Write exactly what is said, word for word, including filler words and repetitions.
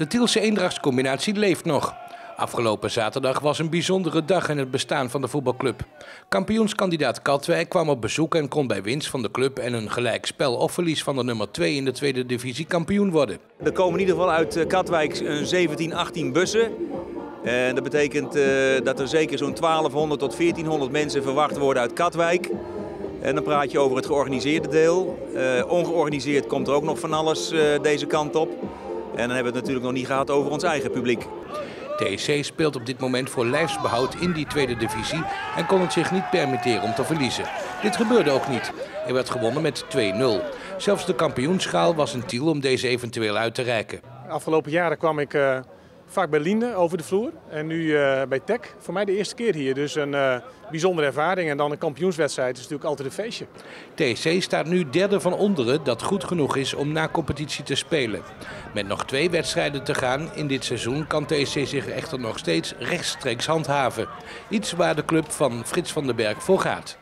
De Tielse eendrachtscombinatie leeft nog. Afgelopen zaterdag was een bijzondere dag in het bestaan van de voetbalclub. Kampioenskandidaat Katwijk kwam op bezoek en kon bij winst van de club en een gelijk spel of verlies van de nummer twee in de tweede divisie kampioen worden. Er komen in ieder geval uit Katwijk zeventien, achttien bussen. En dat betekent uh, dat er zeker zo'n twaalfhonderd tot veertienhonderd mensen verwacht worden uit Katwijk. En dan praat je over het georganiseerde deel. Uh, ongeorganiseerd komt er ook nog van alles uh, deze kant op. En dan hebben we het natuurlijk nog niet gehad over ons eigen publiek. T S C speelt op dit moment voor lijfsbehoud in die tweede divisie en kon het zich niet permitteren om te verliezen. Dit gebeurde ook niet. Er werd gewonnen met twee nul. Zelfs de kampioenschaal was een Tiel om deze eventueel uit te reiken. De afgelopen jaren kwam ik uh, vaak bij Linde over de vloer en nu uh, bij T E C. Voor mij de eerste keer hier, dus een uh, bijzondere ervaring. En dan een kampioenswedstrijd is natuurlijk altijd een feestje. T S C staat nu derde van onderen, dat goed genoeg is om na competitie te spelen. Met nog twee wedstrijden te gaan in dit seizoen kan T S C zich echter nog steeds rechtstreeks handhaven. Iets waar de club van Frits van den Berg voor gaat.